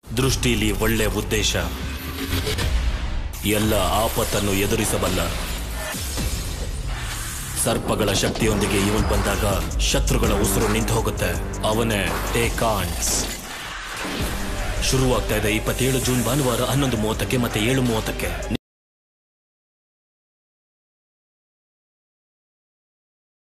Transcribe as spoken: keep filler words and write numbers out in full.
ದೃಷ್ಟಿಲಿ ಒಳ್ಳೆ ಉದ್ದೇಶ ಎಲ್ಲ ಆಪತ್ತನ್ನು ಎದುರಿಸಬಲ್ಲ. ಸರ್ಪಗಳ ಶಕ್ತಿಯೊಂದಿಗೆ ಇವನ್ ಬಂದಾಗ ಶತ್ರುಗಳ ಉಸಿರು ನಿಂತು ಹೋಗುತ್ತೆ. ಅವನೇ ಏಕಾನ್ಸ್. ಶುರುವಾಗ್ತಾ ಇದೆ ಇಪ್ಪತ್ತೇಳು ಜೂನ್ ಭಾನುವಾರ ಹನ್ನೊಂದು ಮೂವತ್ತಕ್ಕೆ ಮತ್ತೆ ಏಳು ಮೂವತ್ತಕ್ಕೆ.